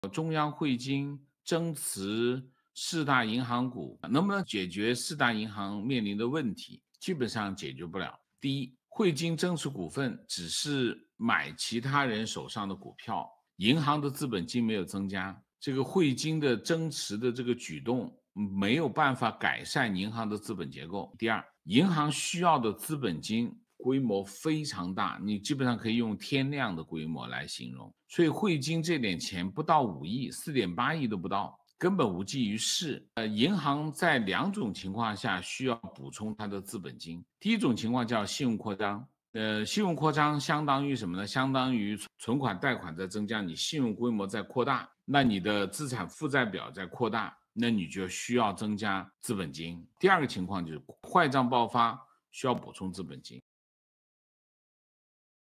中央汇金增持四大银行股，能不能解决四大银行面临的问题？基本上解决不了。第一，汇金增持股份只是买其他人手上的股票，银行的资本金没有增加，这个汇金的增持的这个举动没有办法改善银行的资本结构。第二，银行需要的资本金规模非常大，你基本上可以用天量的规模来形容。所以汇金这点钱不到5亿，4.8亿都不到，根本无济于事。银行在2种情况下需要补充它的资本金。第一种情况叫信用扩张。信用扩张相当于什么呢？相当于存款贷款在增加，你信用规模在扩大，那你的资产负债表在扩大，那你就需要增加资本金。第二个情况就是坏账爆发，需要补充资本金。